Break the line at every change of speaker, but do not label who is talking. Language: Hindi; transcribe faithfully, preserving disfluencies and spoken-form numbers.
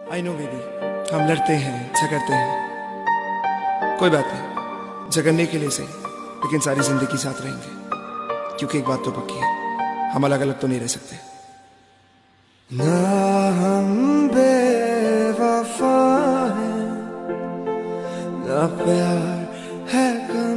आई नो बेबी, हम लड़ते हैं, झगड़ते हैं, कोई बात नहीं, झगड़ने के लिए सही, लेकिन सारी जिंदगी साथ रहेंगे। क्योंकि एक बात तो पक्की है, हम अलग अलग तो नहीं रह सकते।
ना हम बेवफा हैं, ना प्यार है।